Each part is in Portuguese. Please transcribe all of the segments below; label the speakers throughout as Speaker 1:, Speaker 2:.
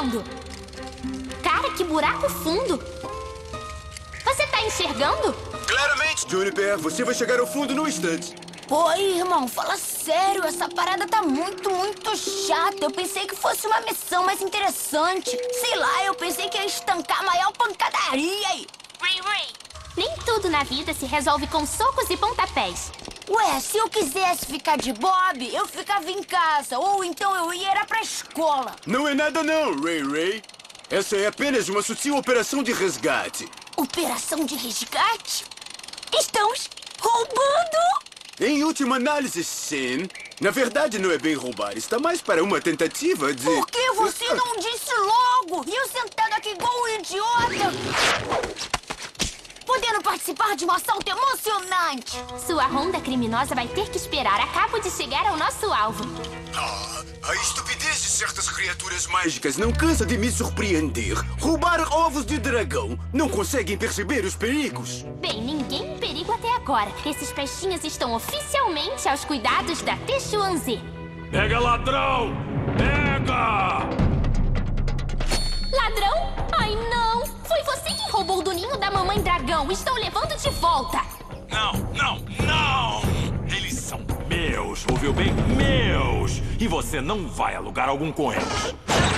Speaker 1: enxergando? Cara, que buraco fundo! Você tá enxergando?
Speaker 2: Claramente, Juniper. Você vai chegar ao fundo num instante.
Speaker 3: Pô, irmão, fala sério. Essa parada tá muito chata. Eu pensei que fosse uma missão mais interessante. Sei lá, eu pensei que ia estancar a maior pancadaria aí.
Speaker 1: Nem tudo na vida se resolve com socos e pontapés.
Speaker 3: Ué, se eu quisesse ficar de Bob, eu ficava em casa. Ou então eu ia era pra escola.
Speaker 2: Não é nada não, Ray. Essa é apenas uma sutil operação de resgate.
Speaker 3: Operação de resgate? Estamos roubando?
Speaker 2: Em última análise, sim. Na verdade, não é bem roubar. Está mais para uma tentativa de...
Speaker 3: Por que você não disse logo? E eu sentado aqui igual um idiota? Podendo participar de um assalto emocionante.
Speaker 1: Sua ronda criminosa vai ter que esperar. Acabo de chegar ao nosso alvo.
Speaker 2: A estupidez de certas criaturas mágicas não cansa de me surpreender. Roubar ovos de dragão. Não conseguem perceber os perigos.
Speaker 1: Bem, ninguém em perigo até agora. Esses peixinhos estão oficialmente aos cuidados da Teixuanzê.
Speaker 4: Pega, ladrão! Pega!
Speaker 1: Ladrão? Ai, não! Foi você quem roubou do ninho da mamãe dragão. Estou levando de volta.
Speaker 4: Não! Eles são meus, ouviu bem? Meus! E você não vai a lugar algum com eles.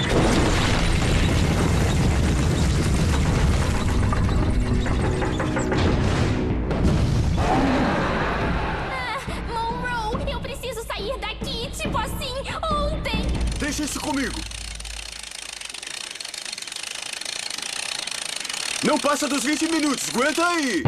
Speaker 1: Monroe, eu preciso sair daqui, tipo assim, ontem.
Speaker 2: Deixa isso comigo. Não passa dos 20 minutos. Aguenta aí.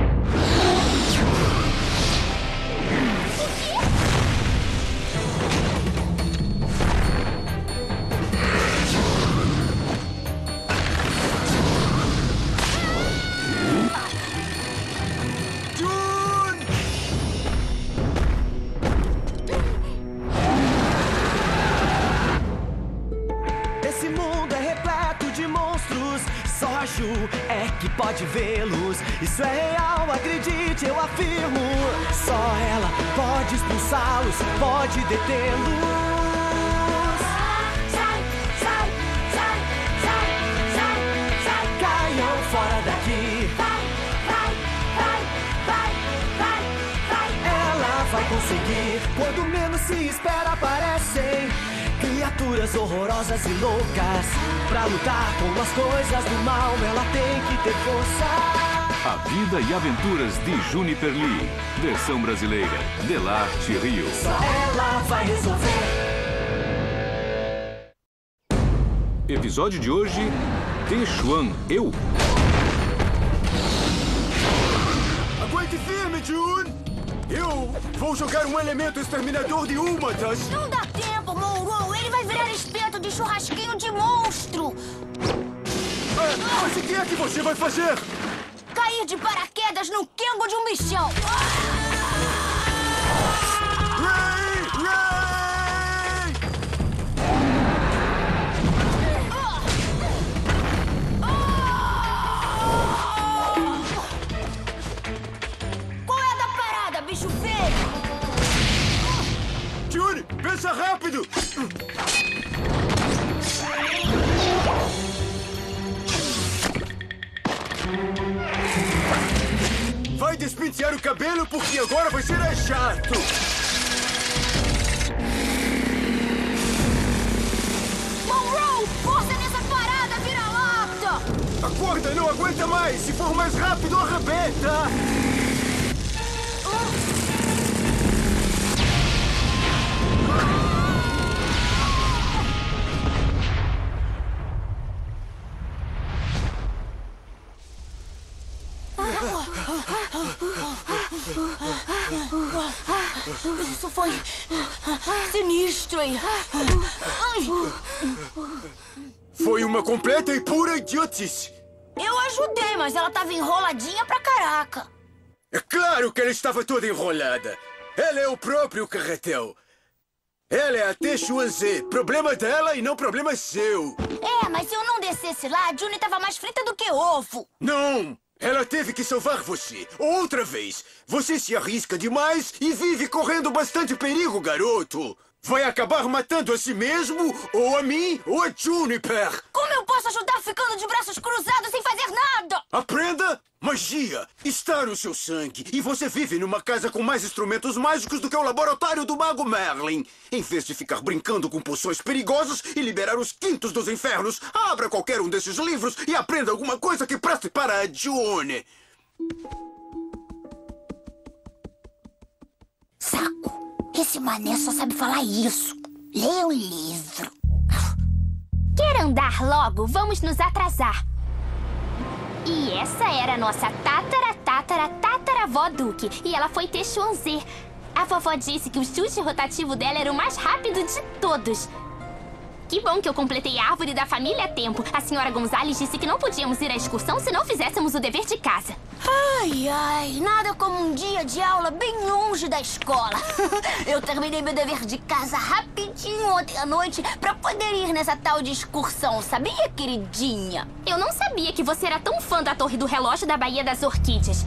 Speaker 5: Esse mundo é repleto de monstros. Só a Ju é que pode vê-los. Isso é real, acredite, eu afirmo. Só ela pode expulsá-los, pode detê-los. Caiam fora daqui. Ela vai conseguir. Quando menos se espera, aparecem criaturas horrorosas e loucas. Pra lutar com as coisas do mal, ela tem que ter força.
Speaker 6: A vida e aventuras de Juniper Lee. Versão brasileira, Delarte Rio.
Speaker 5: Só ela vai resolver.
Speaker 6: Episódio de hoje, Teixuan, eu.
Speaker 2: Aguente firme, June. Eu vou jogar um elemento exterminador de uma das...
Speaker 3: Não dá tempo, Monroe. Ele vai virar espeto de churrasquinho de monstro.
Speaker 2: Mas o que é que você vai fazer?
Speaker 3: Cair de paraquedas no quengo de um bichão.
Speaker 2: Ray!
Speaker 3: Qual é a da parada, bicho feio?
Speaker 2: June, pensa rápido! Vai despentear o cabelo porque agora vai ser chato!
Speaker 3: Monroe, força nessa parada, vira-lata!
Speaker 2: A corda não aguenta mais! Se for mais rápido, arrebenta!
Speaker 3: Isso foi sinistro aí.
Speaker 2: Foi uma completa e pura idiotice!
Speaker 3: Eu ajudei, mas ela tava enroladinha pra caraca.
Speaker 2: É claro que ela estava toda enrolada! Ela é o próprio carretel! Ela é a Teixuanzê. Problema dela e não problema seu!
Speaker 3: É, mas se eu não descesse lá, a June tava mais frita do que ovo.
Speaker 2: Não! Ela teve que salvar você. Outra vez. Você se arrisca demais e vive correndo bastante perigo, garoto. Vai acabar matando a si mesmo, ou a mim, ou a Juniper.
Speaker 3: Como eu posso posso ajudar ficando de braços cruzados sem fazer nada!
Speaker 2: Aprenda! Magia está no seu sangue e você vive numa casa com mais instrumentos mágicos do que o laboratório do Mago Merlin. Em vez de ficar brincando com poções perigosas e liberar os quintos dos infernos, abra qualquer um desses livros e aprenda alguma coisa que preste para a June.
Speaker 3: Saco, esse mané só sabe falar isso. Leia um livro.
Speaker 1: Quer andar logo? Vamos nos atrasar. E essa era a nossa tataravó Duque. E ela foi ter Chuanzê. A vovó disse que o chute rotativo dela era o mais rápido de todos. Que bom que eu completei a árvore da família a tempo. A senhora Gonzales disse que não podíamos ir à excursão se não fizéssemos o dever de casa.
Speaker 3: Ai, nada como um dia de aula bem longe da escola. Eu terminei meu dever de casa rapidinho ontem à noite pra poder ir nessa tal de excursão, sabia, queridinha?
Speaker 1: Eu não sabia que você era tão fã da Torre do Relógio da Baía das Orquídeas.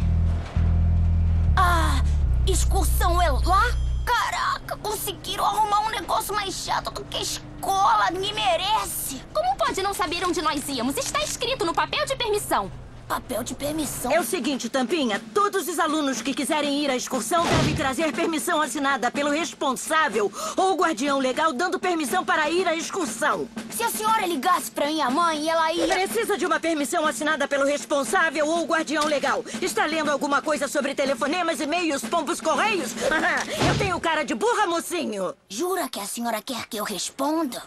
Speaker 3: Ah, excursão é lá? Caraca, conseguiram arrumar um negócio mais chato do que a escola. Ninguém merece.
Speaker 1: Como pode não saber onde nós íamos? Está escrito no papel de permissão.
Speaker 3: Papel de permissão?
Speaker 7: É o seguinte, Tampinha. Todos os alunos que quiserem ir à excursão devem trazer permissão assinada pelo responsável ou guardião legal dando permissão para ir à excursão.
Speaker 3: Se a senhora ligasse pra minha mãe, ela ia...
Speaker 7: Precisa de uma permissão assinada pelo responsável ou guardião legal. Está lendo alguma coisa sobre telefonemas, e-mails, pombos, correios? Eu tenho cara de burra, mocinho.
Speaker 3: Jura que a senhora quer que eu responda?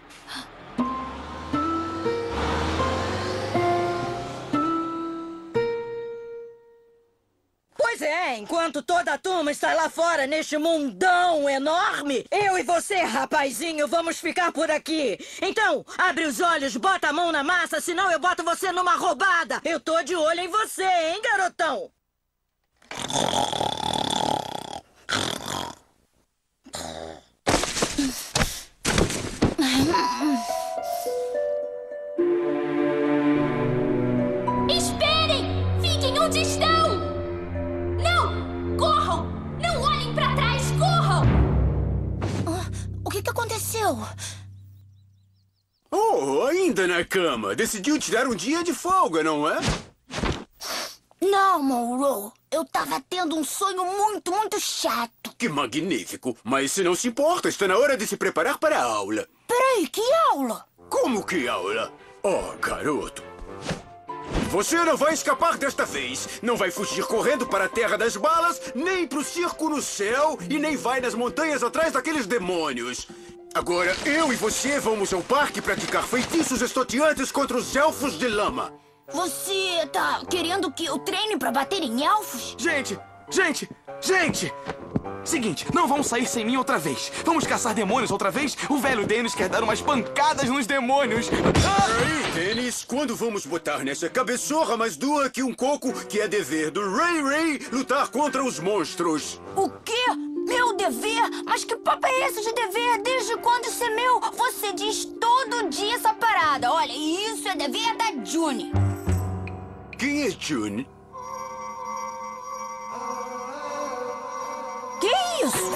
Speaker 7: Pois é, enquanto toda a turma está lá fora neste mundão enorme, eu e você, rapazinho, vamos ficar por aqui. Então, abre os olhos, bota a mão na massa, senão eu boto você numa roubada. Eu tô de olho em você, hein, garotão?
Speaker 1: Esperem! Fiquem onde estão! Corram! Não olhem pra trás! Corram!
Speaker 3: O que aconteceu?
Speaker 2: Oh, ainda na cama. Decidiu tirar um dia de folga, não é?
Speaker 3: Não, Monroe. Eu tava tendo um sonho muito chato.
Speaker 2: Que magnífico. Mas se não se importa, está na hora de se preparar para a aula.
Speaker 3: Peraí, que aula?
Speaker 2: Como que aula? Oh, garoto. Você não vai escapar desta vez. Não vai fugir correndo para a Terra das Balas, nem pro circo no céu, e nem vai nas montanhas atrás daqueles demônios. Agora, eu e você vamos ao parque praticar feitiços estonteantes contra os elfos de lama.
Speaker 3: Você tá querendo que eu treine pra bater em elfos?
Speaker 8: Gente! Seguinte, não vamos sair sem mim outra vez. Vamos caçar demônios outra vez? O velho Dennis quer dar umas pancadas nos demônios.
Speaker 2: Aí, Dennis, quando vamos botar nessa cabeçorra mais dura que um coco, que é dever do Ray lutar contra os monstros?
Speaker 3: O quê? Meu dever? Mas que papo é esse de dever? Desde quando isso é meu? Você diz todo dia essa parada. Olha, isso é dever da June.
Speaker 2: Quem é June?
Speaker 3: Que isso?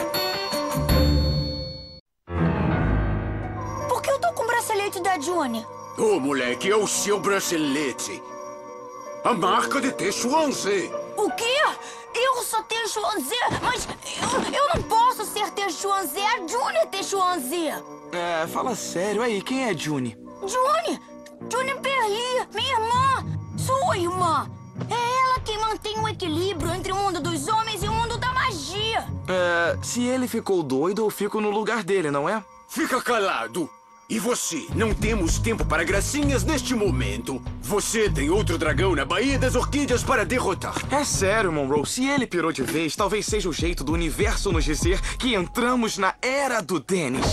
Speaker 3: Por que eu tô com o bracelete da June?
Speaker 2: Oh, moleque, é o seu bracelete. A marca de Techuanzê.
Speaker 3: O quê? Eu sou Techuanzê? Mas eu não posso ser Techuanzê. A June é Techuanzê.
Speaker 8: Fala sério aí, quem é June?
Speaker 3: June? June Perli, minha irmã. Sua irmã. É ela quem mantém o equilíbrio entre o mundo dos homens e o mundo da magia.
Speaker 8: Se ele ficou doido, eu fico no lugar dele, não é?
Speaker 2: Fica calado. E você? Não temos tempo para gracinhas neste momento. Você tem outro dragão na Baía das Orquídeas para derrotar.
Speaker 8: É sério, Monroe. Se ele pirou de vez, talvez seja o jeito do universo nos dizer que entramos na Era do Dennis.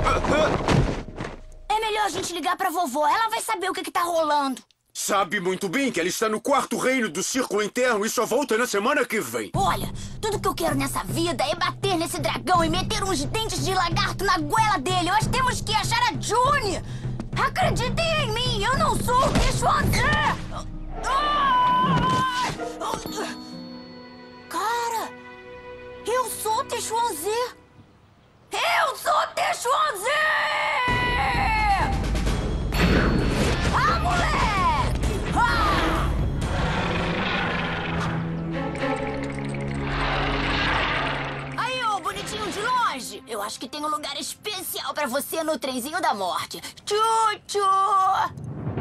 Speaker 3: É melhor a gente ligar pra vovó. Ela vai saber o que tá rolando.
Speaker 2: Sabe muito bem que ela está no quarto reino do circo interno e só volta na semana que vem.
Speaker 3: Olha, tudo que eu quero nessa vida é bater nesse dragão e meter uns dentes de lagarto na goela dele. Nós temos que achar a June. Acreditem em mim, eu não sou o Techuanzê. Cara, eu sou o Techuanzê. Eu sou o Techuanzê! Eu acho que tem um lugar especial pra você no trenzinho da morte. Tchu-tchu!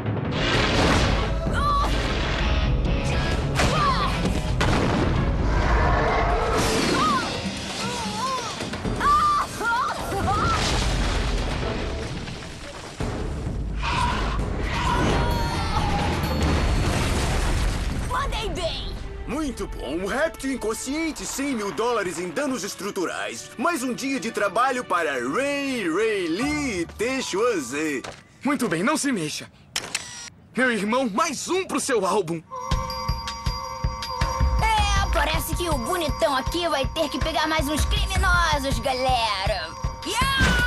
Speaker 3: Mandei bem!
Speaker 2: Muito bom. Um réptil inconsciente, $100 mil em danos estruturais. Mais um dia de trabalho para Ray Lee e T-Xuanzé.
Speaker 8: Muito bem, não se mexa. Meu irmão, mais um pro seu álbum.
Speaker 3: Parece que o bonitão aqui vai ter que pegar mais uns criminosos, galera. Yeah!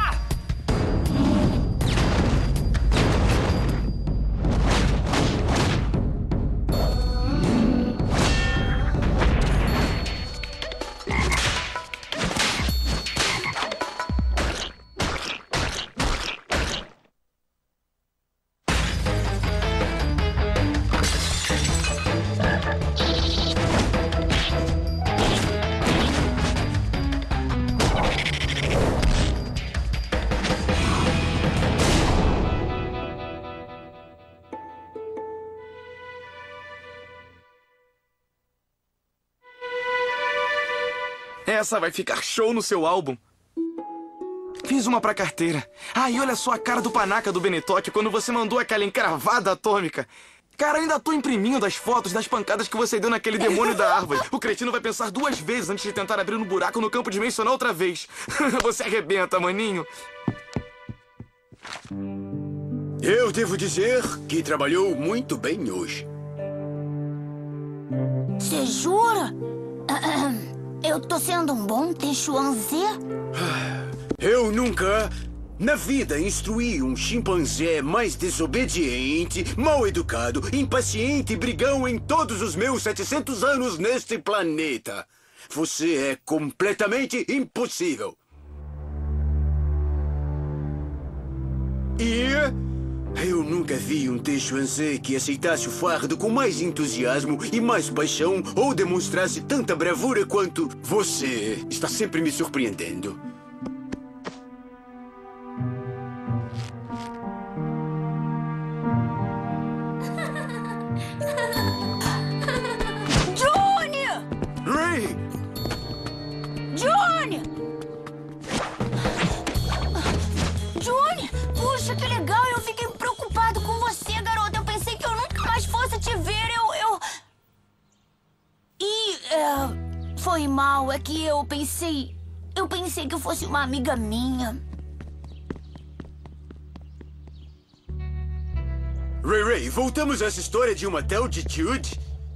Speaker 8: Essa vai ficar show no seu álbum. Fiz uma pra carteira. Ah, e olha só a cara do panaca do Benetoque quando você mandou aquela encravada atômica. Cara, ainda tô imprimindo as fotos das pancadas que você deu naquele demônio da árvore. O cretino vai pensar 2 vezes antes de tentar abrir um buraco no campo dimensional outra vez. Você arrebenta, maninho.
Speaker 2: Eu devo dizer que trabalhou muito bem hoje.
Speaker 3: Você jura? Eu tô sendo um bom T-Xuanzé?
Speaker 2: Eu nunca, na vida, instruí um chimpanzé mais desobediente, mal educado, impaciente e brigão em todos os meus 700 anos neste planeta. Você é completamente impossível. E eu nunca vi um T-Xuanzé que aceitasse o fardo com mais entusiasmo e mais paixão ou demonstrasse tanta bravura quanto você. Está sempre me surpreendendo.
Speaker 3: Johnny!
Speaker 2: Ray!
Speaker 3: Johnny! Johnny! Puxa, que legal! Eu fiquei preocupado com você, garota. Eu pensei que eu nunca mais fosse te ver. Foi mal. É que eu pensei que fosse uma amiga minha.
Speaker 2: Ray, voltamos a essa história de uma tal de Jude?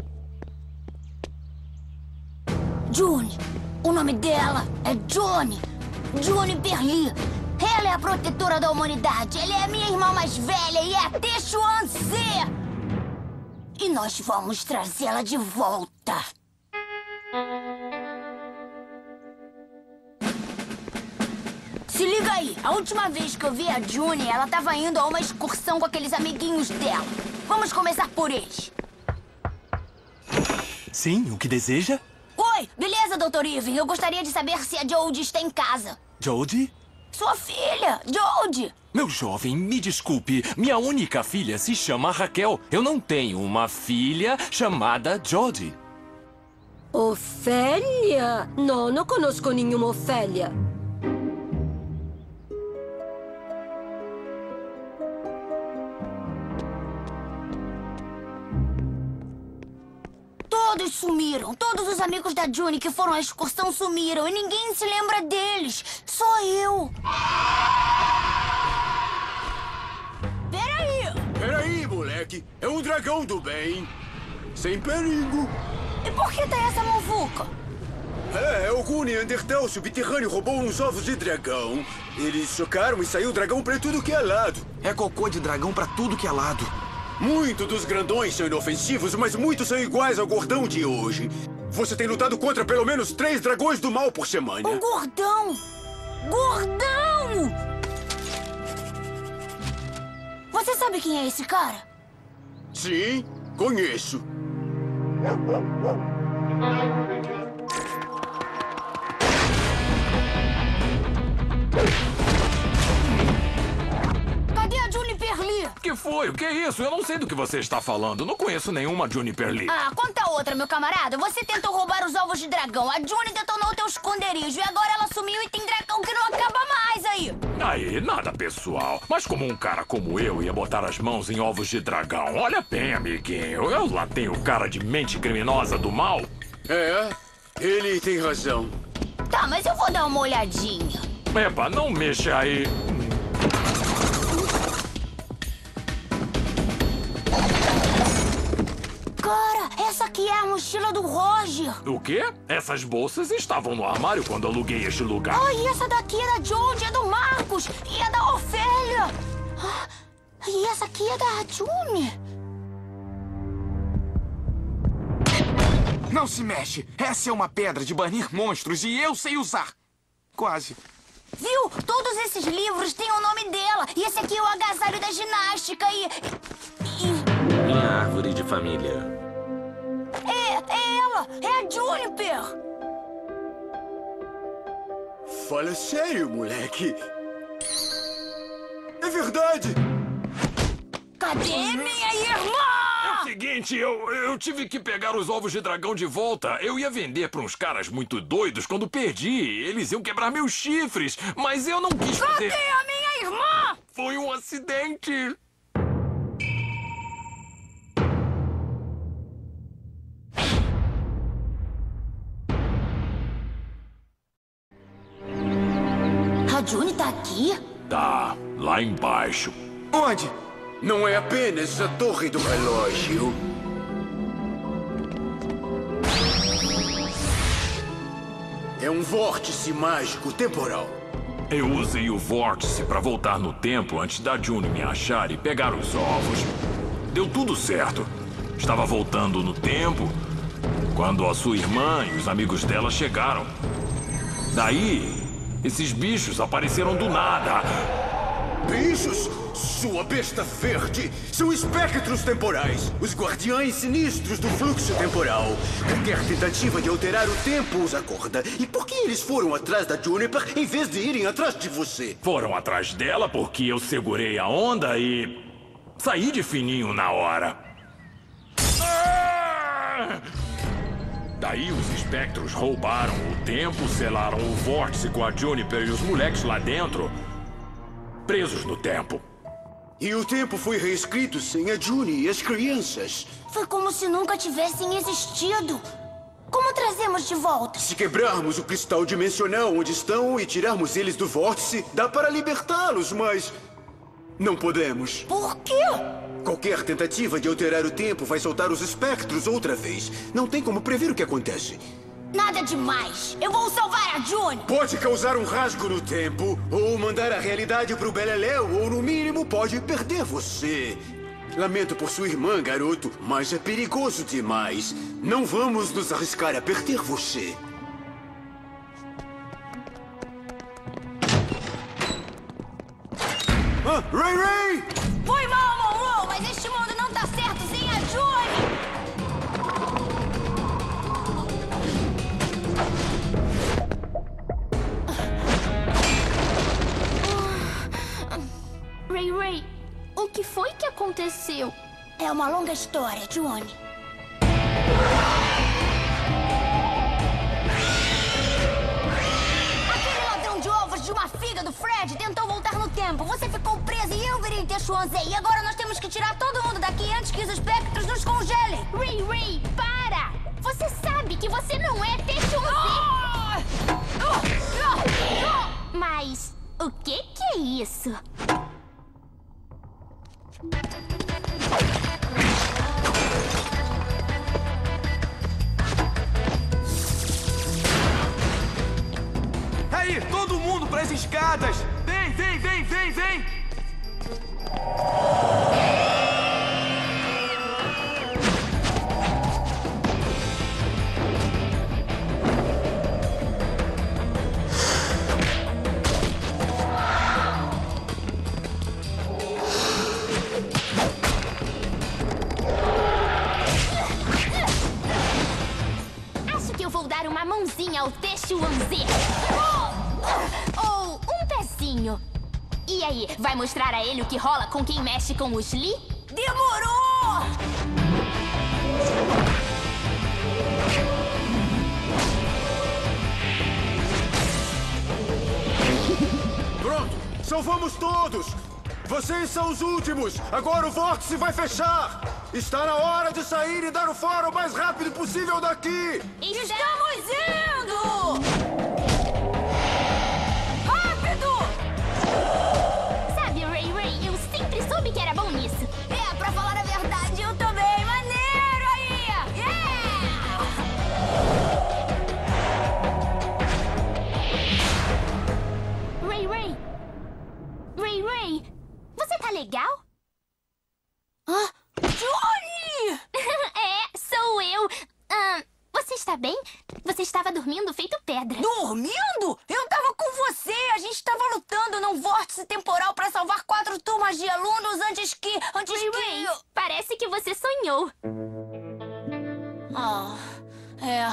Speaker 3: June. O nome dela é Johnny. June Perli. Ela é a protetora da humanidade. Ela é a minha irmã mais velha e é a T-Xuanzé. E nós vamos trazê-la de volta. Se liga aí. A última vez que eu vi a June, ela estava indo a uma excursão com aqueles amiguinhos dela. Vamos começar por eles.
Speaker 9: Sim, o que deseja?
Speaker 3: Oi, beleza, Dr. Irving? Eu gostaria de saber se a Jodie está em casa.
Speaker 9: Jodie?
Speaker 3: Sua filha, Jodie.
Speaker 4: Meu jovem, me desculpe. Minha única filha se chama Raquel. Eu não tenho uma filha chamada Jodie.
Speaker 10: Ofélia? Não conosco nenhuma Ofélia.
Speaker 3: Todos sumiram. Todos os amigos da June que foram à excursão sumiram e ninguém se lembra deles. Só eu.
Speaker 2: Peraí, moleque. É um dragão do bem. Sem perigo.
Speaker 3: E por que tá essa muvuca?
Speaker 2: Algum Neandertal subterrâneo roubou uns ovos de dragão. Eles chocaram e saiu dragão pra tudo que é lado.
Speaker 8: É cocô de dragão pra tudo que é lado.
Speaker 2: Muitos dos grandões são inofensivos, mas muitos são iguais ao gordão de hoje. Você tem lutado contra pelo menos 3 dragões do mal por semana.
Speaker 3: Um gordão! Gordão! Você sabe quem é esse cara?
Speaker 2: Sim, conheço.
Speaker 4: foi? O que é isso? Eu não sei do que você está falando. Não conheço nenhuma Juniper Lee.
Speaker 3: Ah, conta outra, meu camarada. Você tentou roubar os ovos de dragão. A Juni detonou teu esconderijo e agora ela sumiu e tem dragão que não acaba mais aí.
Speaker 4: Aí, nada pessoal. Mas como um cara como eu ia botar as mãos em ovos de dragão? Olha bem, amiguinho. Eu lá tenho cara de mente criminosa do mal.
Speaker 2: É, ele tem razão.
Speaker 3: Tá, mas eu vou dar uma olhadinha.
Speaker 4: Epa, não mexa aí.
Speaker 3: Cara, essa aqui é a mochila do Roger.
Speaker 4: O quê? Essas bolsas estavam no armário quando aluguei este lugar.
Speaker 3: Ah, e essa daqui é da Jodie, é do Marcos e é da Ofélia. Ah, e essa aqui é da Juni.
Speaker 8: Não se mexe. Essa é uma pedra de banir monstros e eu sei usar. Quase.
Speaker 3: Viu? Todos esses livros têm o nome dela. E esse aqui é o agasalho da ginástica e...
Speaker 9: Minha árvore de família.
Speaker 3: É ela! É a Juniper!
Speaker 2: Fala sério, moleque. É verdade.
Speaker 3: Cadê minha irmã?
Speaker 4: É o seguinte, eu tive que pegar os ovos de dragão de volta. Eu ia vender para uns caras muito doidos quando perdi. Eles iam quebrar meus chifres, mas eu não quis fazer.
Speaker 3: Cadê a minha irmã?
Speaker 4: Foi um acidente.
Speaker 3: A Juni tá aqui?
Speaker 4: Tá, lá embaixo.
Speaker 8: Onde?
Speaker 2: Não é apenas a torre do relógio. É um vórtice mágico temporal.
Speaker 4: Eu usei o vórtice para voltar no tempo antes da Juni me achar e pegar os ovos. Deu tudo certo. Estava voltando no tempo quando a sua irmã e os amigos dela chegaram. Daí, esses bichos apareceram do nada.
Speaker 2: Bichos? Sua besta verde! São espectros temporais, os guardiães sinistros do fluxo temporal. Qualquer tentativa de alterar o tempo os acorda. E por que eles foram atrás da Juniper em vez de irem atrás de você?
Speaker 4: Foram atrás dela porque eu segurei a onda e saí de fininho na hora. Daí os espectros roubaram o tempo, selaram o vórtice com a Juniper e os moleques lá dentro, presos no tempo.
Speaker 2: E o tempo foi reescrito sem a Juni e as crianças.
Speaker 3: Foi como se nunca tivessem existido. Como trazemos de volta?
Speaker 2: Se quebrarmos o cristal dimensional onde estão e tirarmos eles do vórtice, dá para libertá-los, mas... não podemos.
Speaker 3: Por quê?
Speaker 2: Qualquer tentativa de alterar o tempo vai soltar os espectros outra vez. Não tem como prever o que acontece.
Speaker 3: Nada demais. Eu vou salvar a Juni.
Speaker 2: Pode causar um rasgo no tempo, ou mandar a realidade pro beleléu, ou no mínimo pode perder você. Lamento por sua irmã, garoto, mas é perigoso demais. Não vamos nos arriscar a perder você. Ah, Ray Ray!
Speaker 3: Foi mal, Momô, mas este mundo não tá certo sem a Juni.
Speaker 1: Ray Ray, o que foi que aconteceu?
Speaker 3: É uma longa história, Juni. Aquele ladrão de ovos de uma figa do Fred tentou voltar no tempo. Você ficou preso e eu virei Texuanzé. E agora nós temos que tirar todo mundo daqui antes que os espectros nos congelem.
Speaker 1: Ray Ray, para! Você sabe que você não é Texuanzé! Mas o que é isso?
Speaker 8: Aí, todo mundo pras escadas! Vem, vem, vem, vem, vem!
Speaker 1: Acho que eu vou dar uma mãozinha ao Texuanzé. Ou um pezinho. E aí, vai mostrar a ele o que rola com quem mexe com os Lee?
Speaker 3: Demorou!
Speaker 2: Pronto, salvamos todos! Vocês são os últimos! Agora o vórtice vai fechar! Está na hora de sair e dar o fora o mais rápido possível daqui!
Speaker 3: Estamos indo! Rápido!
Speaker 1: Sabe, Ray Ray, eu sempre soube que era bom nisso.
Speaker 3: É, pra falar a verdade, eu também. Maneiro aí! Yeah!
Speaker 1: Ray Ray! Ray Ray! Você tá legal?
Speaker 3: Hã? Johnny!
Speaker 1: É, sou eu. Você está bem? Você estava dormindo feito pedra.
Speaker 3: Dormindo? Eu tava com você. A gente tava lutando num vórtice temporal pra salvar 4 turmas de alunos antes que...
Speaker 1: Ray, parece que você sonhou.
Speaker 3: Ah, é...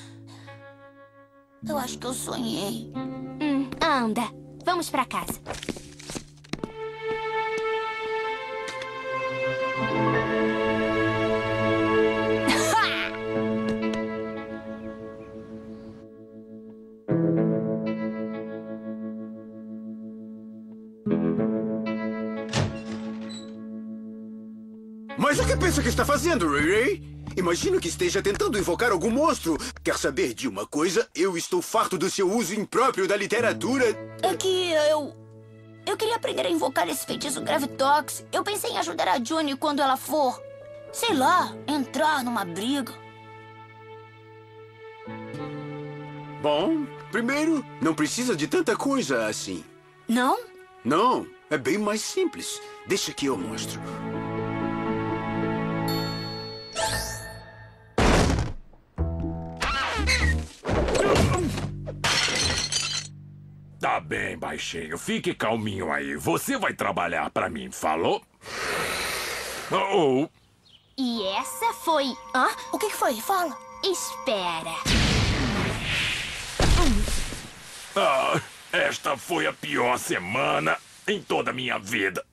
Speaker 3: Eu acho que eu sonhei.
Speaker 1: Anda. Vamos pra casa.
Speaker 2: Mas o que pensa que está fazendo, Ray Ray? Imagino que esteja tentando invocar algum monstro. Quer saber de uma coisa? Eu estou farto do seu uso impróprio da literatura.
Speaker 3: É que eu queria aprender a invocar esse feitiço Gravitox. Eu pensei em ajudar a Juni quando ela for, sei lá, entrar numa briga.
Speaker 2: Bom, primeiro, não precisa de tanta coisa assim.
Speaker 3: Não?
Speaker 2: Não, é bem mais simples. Deixa que eu mostro.
Speaker 4: Tá bem, baixinho. Fique calminho aí. Você vai trabalhar pra mim, falou?
Speaker 1: E essa foi...
Speaker 3: Hã? O que foi? Fala.
Speaker 1: Espera.
Speaker 4: Esta foi a pior semana em toda a minha vida.